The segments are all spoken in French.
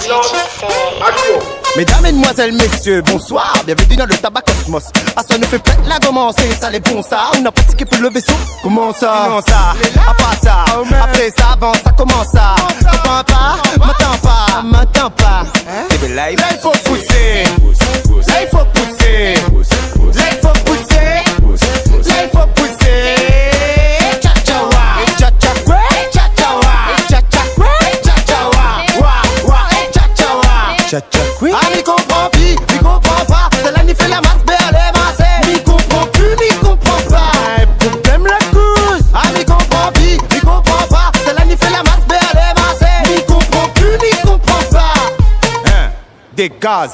Mesdames, mesdemoiselles, messieurs, bonsoir. Bienvenue dans le tabac Cosmos. Ah, ça nous fait plein la commencer, ça les bon ça. On a pratiqué pour le vaisseau. Comment ça? Comment ça? Après ça, après ça, avant ça, comment ça? Comprends pas? M'attends pas. Là, il faut pousser. Là, il faut pousser. Là, il faut pousser. Là, il faut pousser. Cha-cha-wa. Cha-cha-wa. Cha-cha-wa. Cha-cha-wa. Cha-cha-wa. Wa-wa. Cha-cha-wa. Cha-cha-wa. Ah, m'y comprend plus, m'y comprend pas. C'est là, n'y fait la masse, elle est massée. M'y comprend plus, m'y comprend pas. Problème la cause. Ah, m'y comprend plus, m'y comprend pas. C'est là, n'y fait la masse, elle est massée. M'y comprend plus, m'y comprend pas. Des gaz.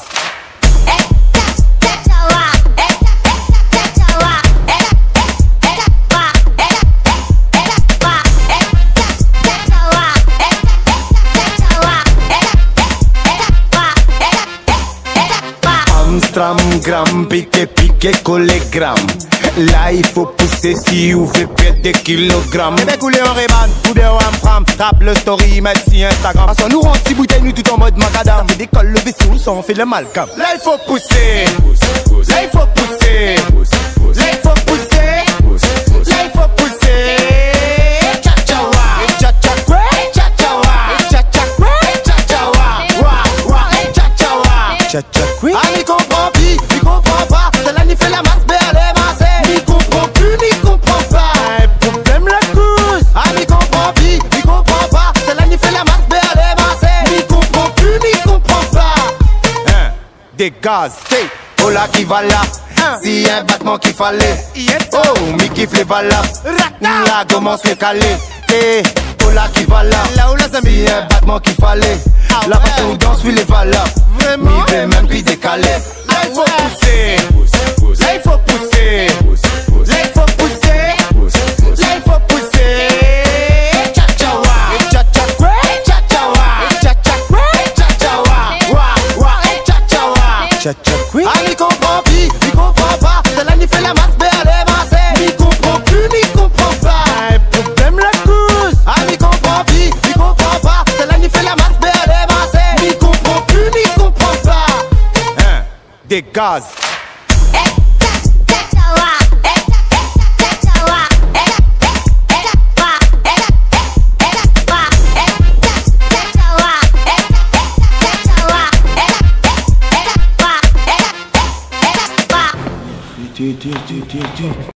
Amstram, gram, piqué, collé, gram. Là il faut pousser si vous faites perdre des kilogrammes. Eh bien couler en réban, ou bien en fram. Tape le story, mettre si Instagram. Parce qu'on nous rend petit bouteille, nous tout en mode macadam. Ça fait décolle le vaisseau, ça on fait le malcam. Là il faut pousser. Là il faut pousser. Là il faut pousser. Là il faut pousser. Cha-cha-wa. Cha-cha-wa. Cha-cha-wa. Cha-cha-wa. Cha-cha-wa. Wa-wa. Cha-cha-wa. Cha-cha-wa. Ah m'y comprend plus, m'y comprend pas. C'est là n'y fait la masse, elle est massée. M'y comprend plus, m'y comprend pas. Problème la cause. Ah m'y comprend plus, m'y comprend pas. C'est là n'y fait la masse, elle est massée. M'y comprend plus, m'y comprend pas. Des gaz, hey. Oh là qui va là. Si y a un battement qu'il fallait. Oh, m'y kiffe les valables. Là commence le calé. Eh, oh là qui va là. Si y a un battement qu'il fallait. La façon où danse, oui les valables. M'y fait même plus décaler. Là il faut pousser. Là il faut pousser. Là il faut pousser. Là il faut pousser. Cha-cha-wa. Cha-cha-wa. Cha-cha-wa. Cha-cha-wa. Cha-cha-wa. Wa-wa. Cha-cha-wa. Cha-cha-wa. Ah m'y comprend plus, m'y comprend pas. C'est là n'y fait la masse, elle est massée. M'y comprend plus, m'y comprend pas. Problème la cause. Ah m'y comprend plus, m'y comprend pas. C'est là n'y fait la masse, elle est massée. M'y comprend plus, m'y comprend pas. Des gaz.